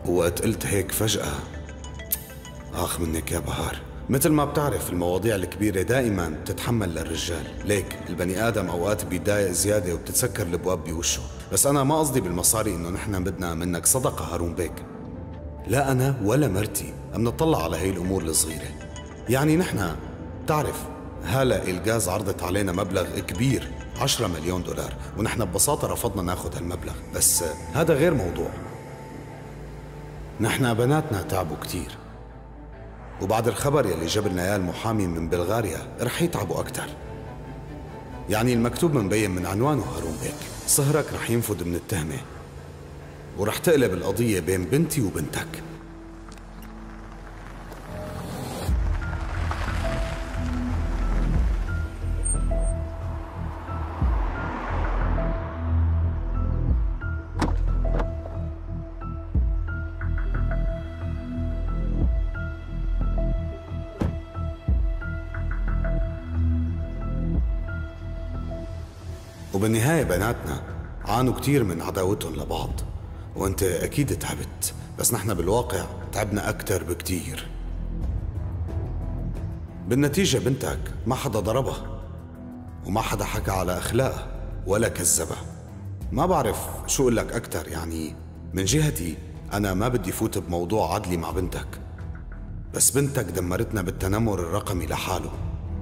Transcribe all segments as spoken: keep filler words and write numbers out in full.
وقت قلت هيك فجأة آخ منك يا بهار. مثل ما بتعرف المواضيع الكبيرة دائما بتتحمل للرجال، ليك البني آدم أوقات بيتضايق زيادة وبتتسكر الأبواب بوشه. بس أنا ما قصدي بالمصاري إنه نحن بدنا منك صدقة هارون بيك، لا أنا ولا مرتي بنطلع على هي الأمور الصغيرة. يعني نحن بتعرف هلا الغاز عرضت علينا مبلغ كبير عشرة مليون دولار، ونحن ببساطة رفضنا ناخذ هالمبلغ. بس هذا غير موضوع، نحن بناتنا تعبوا كتير، وبعد الخبر يلي جبلنا اياه المحامي من بلغاريا رح يتعبوا أكتر. يعني المكتوب مبين من عنوانه هارون بيك، صهرك رح ينفذ من التهمة ورح تقلب القضية بين بنتي وبنتك. وبالنهاية بناتنا عانوا كتير من عداوتهم لبعض، وانت اكيد تعبت، بس نحن بالواقع تعبنا اكتر بكتير. بالنتيجة بنتك ما حدا ضربها وما حدا حكى على اخلاقها ولا كذبها. ما بعرف شو اقول لك اكتر. يعني من جهتي انا ما بدي فوت بموضوع عدلي مع بنتك، بس بنتك دمرتنا بالتنمر الرقمي لحاله.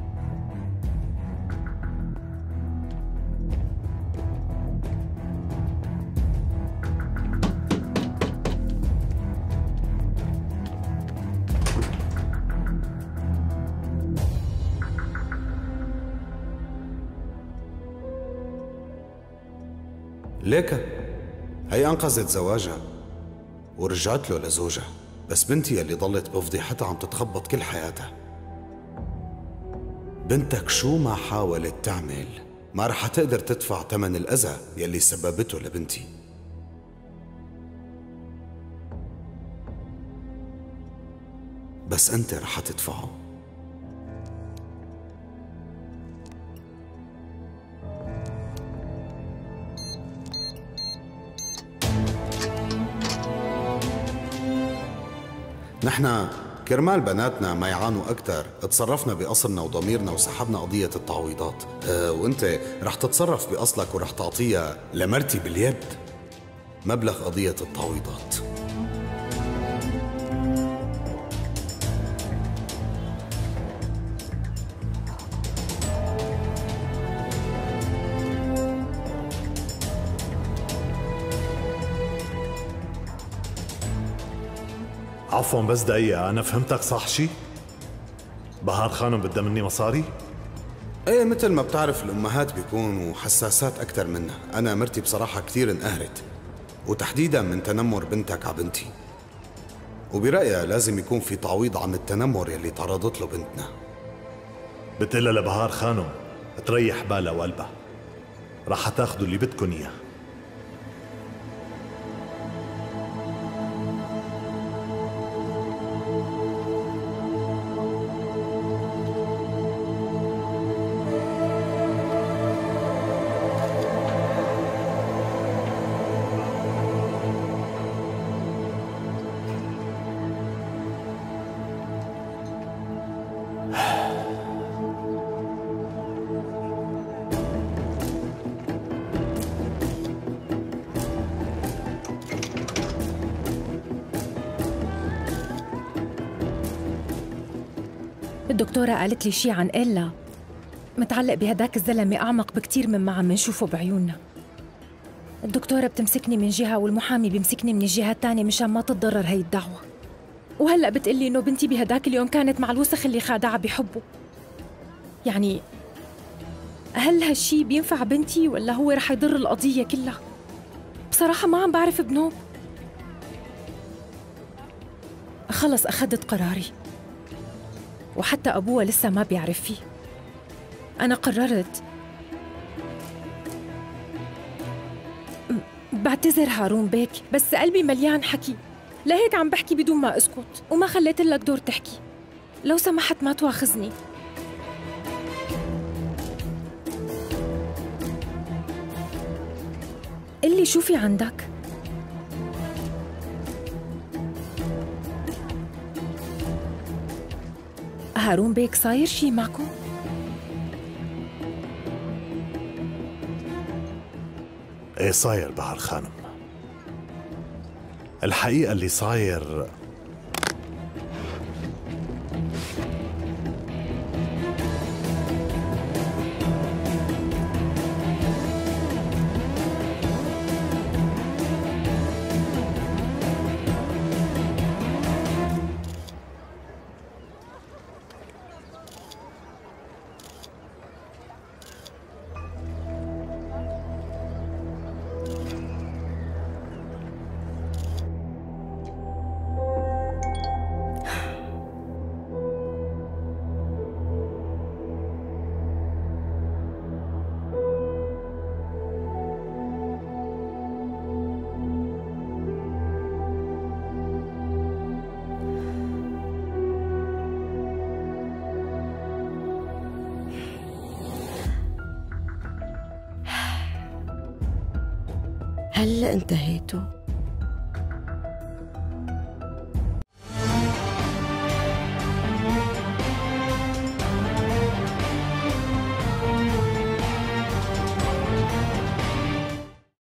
ليك هي أنقذت زواجها ورجعت له لزوجها، بس بنتي اللي ضلت بفضيحتها عم تتخبط كل حياتها. بنتك شو ما حاولت تعمل ما رح تقدر تدفع ثمن الأذى يلي سببته لبنتي. بس أنت رح تدفعه. نحن كرمال بناتنا ما يعانوا أكتر تصرفنا بأصلنا وضميرنا وسحبنا قضية التعويضات. أه وانت رح تتصرف بأصلك ورح تعطيها لمرتي باليد مبلغ قضية التعويضات. عفوا بس دقيقة، أنا فهمتك صح شي؟ بهار خانم بدها مني مصاري؟ ايه مثل ما بتعرف الأمهات بيكونوا حساسات أكتر منا. أنا مرتي بصراحة كتير انقهرت، وتحديدا من تنمر بنتك على بنتي، وبرأيها لازم يكون في تعويض عن التنمر يلي تعرضت له بنتنا. بتقلها لبهار خانم تريح بالها وقلبها، رح تاخدوا اللي بدكن إياه. الدكتورة قالت لي شي عن إيلا متعلق بهداك الزلمة أعمق بكتير مما عم نشوفه بعيوننا. الدكتورة بتمسكني من جهة والمحامي بيمسكني من الجهة الثانية مشان ما تتضرر هي الدعوة. وهلأ بتقلي إنه بنتي بهداك اليوم كانت مع الوسخ اللي خادعها بحبه. يعني هل هالشي بينفع بنتي ولا هو رح يضر القضية كلها؟ بصراحة ما عم بعرف بنوب. خلص أخذت قراري، وحتى أبوها لسه ما بيعرف فيه. أنا قررت بعتذر هارون بيك، بس قلبي مليان حكي، لهيك عم بحكي بدون ما أسكت وما خليت لك دور تحكي. لو سمحت ما تواخذني. قلي شو في عندك؟ هارون بيك صاير شي معكم؟ ايه صاير بهار خانم. الحقيقة اللي صاير هلا انتهيتوا؟